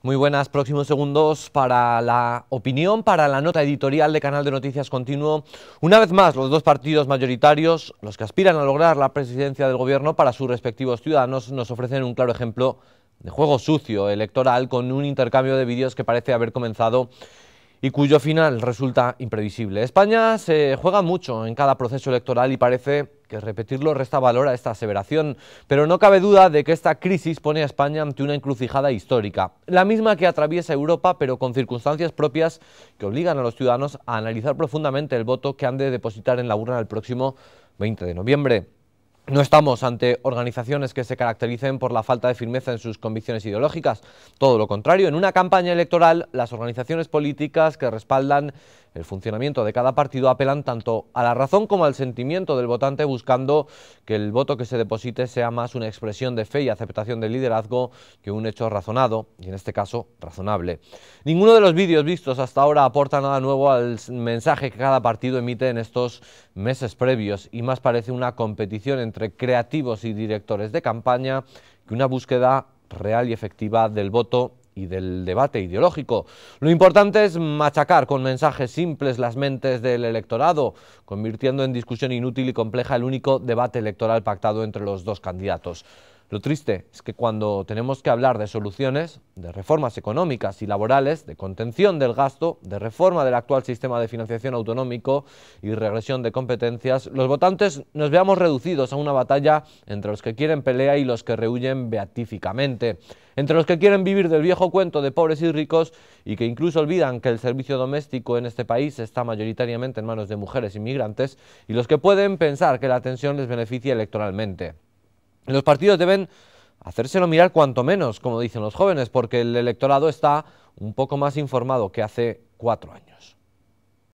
Muy buenas, próximos segundos para la opinión, para la nota editorial de Canal de Noticias Continuo. Una vez más, los dos partidos mayoritarios, los que aspiran a lograr la presidencia del gobierno para sus respectivos ciudadanos, nos ofrecen un claro ejemplo de juego sucio electoral con un intercambio de vídeos que parece haber comenzado y cuyo final resulta imprevisible. España se juega mucho en cada proceso electoral y parece que repetirlo resta valor a esta aseveración, pero no cabe duda de que esta crisis pone a España ante una encrucijada histórica, la misma que atraviesa Europa, pero con circunstancias propias que obligan a los ciudadanos a analizar profundamente el voto que han de depositar en la urna el próximo 20 de noviembre. No estamos ante organizaciones que se caractericen por la falta de firmeza en sus convicciones ideológicas. Todo lo contrario, en una campaña electoral, las organizaciones políticas que respaldan el funcionamiento de cada partido apelan tanto a la razón como al sentimiento del votante, buscando que el voto que se deposite sea más una expresión de fe y aceptación del liderazgo que un hecho razonado, y en este caso razonable. Ninguno de los vídeos vistos hasta ahora aporta nada nuevo al mensaje que cada partido emite en estos meses previos, y más parece una competición entre creativos y directores de campaña que una búsqueda real y efectiva del voto y del debate ideológico. Lo importante es machacar con mensajes simples las mentes del electorado, convirtiendo en discusión inútil y compleja el único debate electoral pactado entre los dos candidatos. Lo triste es que cuando tenemos que hablar de soluciones, de reformas económicas y laborales, de contención del gasto, de reforma del actual sistema de financiación autonómico y regresión de competencias, los votantes nos veamos reducidos a una batalla entre los que quieren pelea y los que rehuyen beatíficamente, entre los que quieren vivir del viejo cuento de pobres y ricos y que incluso olvidan que el servicio doméstico en este país está mayoritariamente en manos de mujeres inmigrantes, y los que pueden pensar que la tensión les beneficia electoralmente. Los partidos deben hacérselo mirar cuanto menos, como dicen los jóvenes, porque el electorado está un poco más informado que hace 4 años.